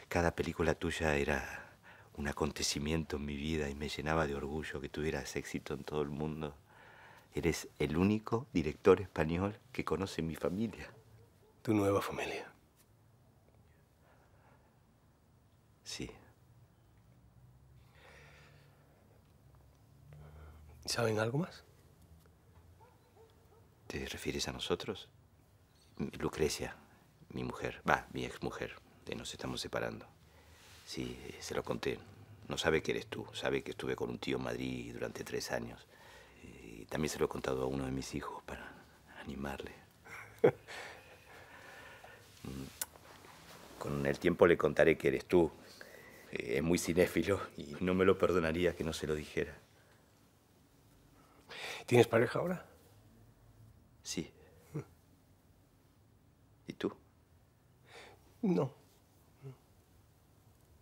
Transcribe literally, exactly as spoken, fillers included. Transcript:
Cada película tuya era un acontecimiento en mi vida y me llenaba de orgullo que tuvieras éxito en todo el mundo. Eres el único director español que conoce mi familia. Tu nueva familia. Sí. ¿Saben algo más? ¿Te refieres a nosotros? Lucrecia, mi mujer, va, mi exmujer, que nos estamos separando. Sí, se lo conté. No sabe que eres tú, sabe que estuve con un tío en Madrid durante tres años. Y también se lo he contado a uno de mis hijos para animarle. Con el tiempo le contaré que eres tú. Es muy cinéfilo y no me lo perdonaría que no se lo dijera. ¿Tienes pareja ahora? Sí. ¿Y tú? No.